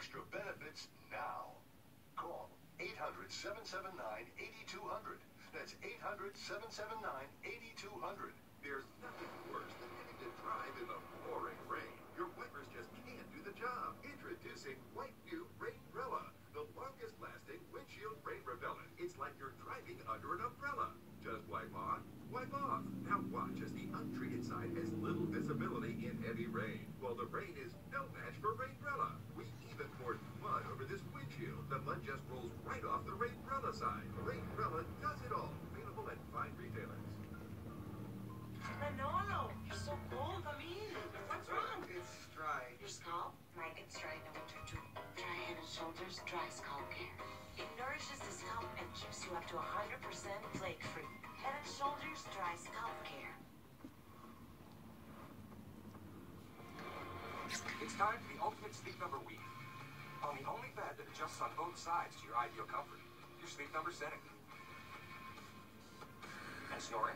extra benefits now. Call 800-779-8200. That's 800-779-8200. There's nothing worse than having to drive in the pouring rain. Your wipers just can't do the job. Introducing White New Rainbrella, the longest lasting windshield rain repellent. It's like you're driving under an umbrella. Just wipe on, wipe off. Now watch as the untreated side has little visibility in heavy rain. While the rain is no match for Rainbrella. We even poured mud over this windshield. The mud just rolls right off the Rainbrella side. Rainbrella does it all. Available at fine retailers. Manolo, you're so cold. Come in. What's wrong? It's dry. Your scalp might get dry in the winter too. Try Head & Shoulders Dry Scalp Care. It nourishes the scalp and keeps you up to 100% flake-free. Head & Shoulders Dry Scalp Care. It's time for the Ultimate Sleep Number Week. On the only bed that adjusts on both sides to your ideal comfort, your Sleep Number setting. And snoring?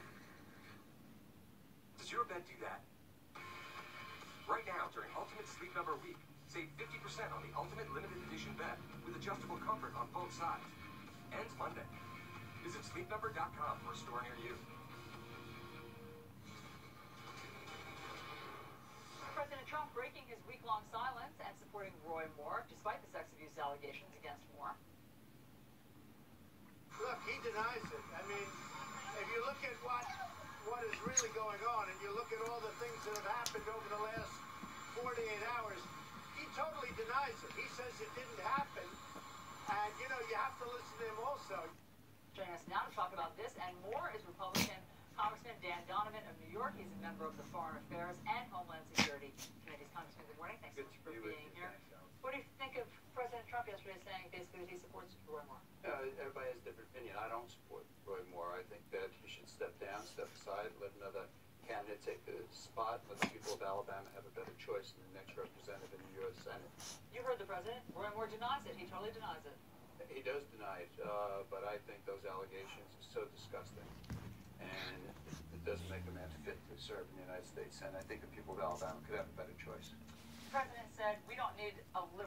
Does your bed do that? Right now, during Ultimate Sleep Number Week, save 50% on the Ultimate Limited Edition bed with adjustable comfort on both sides. Ends Monday. Visit sleepnumber.com for a store near you. President Trump breaking his week-long silence and supporting Roy Moore despite the sex abuse allegations against Moore. Look, he denies it. I mean, if you look at what is really going on and you look at all the things that have happened over the last 48 hours, he totally denies it. He says it didn't happen. And, you know, you have to listen to him also. Joining us now to talk about this and more is Republican Congressman Dan Donovan of New York. He's a member of the Foreign Affairs and Homeland Security Committees. Congressman, good morning. Thanks so much for being here. What do you think of President Trump yesterday saying basically that he supports Roy Moore? Everybody has a different opinion. I don't support Roy Moore. I think that he should step down, step aside, let another candidate take the spot, let the people of Alabama have a better choice in the next representative in the U.S. Senate. You heard the president. Roy Moore denies it. He totally denies it. He does deny it, but I think those allegations are so disgusting, and it doesn't make a man fit to serve in the United States Senate. I think the people of Alabama could have a better choice. The president said we don't need a